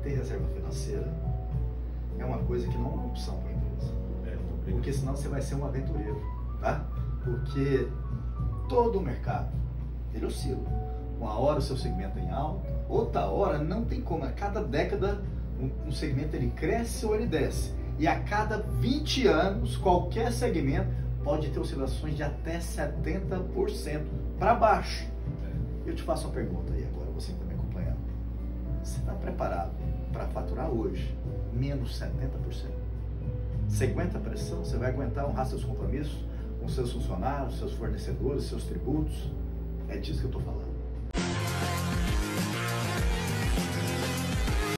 ter reserva financeira é uma coisa que não é uma opção para a empresa. Porque senão você vai ser um aventureiro, tá? Porque todo o mercado, ele oscila. Uma hora o seu segmento é em alta, outra hora não tem como. A cada década um segmento ele cresce ou ele desce. E a cada 20 anos, qualquer segmento pode ter oscilações de até 70% para baixo. Eu te faço uma pergunta aí agora, você que está me acompanhando. Você está preparado para faturar hoje menos 70%? Você aguenta a pressão? Você vai aguentar honrar seus compromissos com seus funcionários, seus fornecedores, seus tributos? É disso que eu estou falando.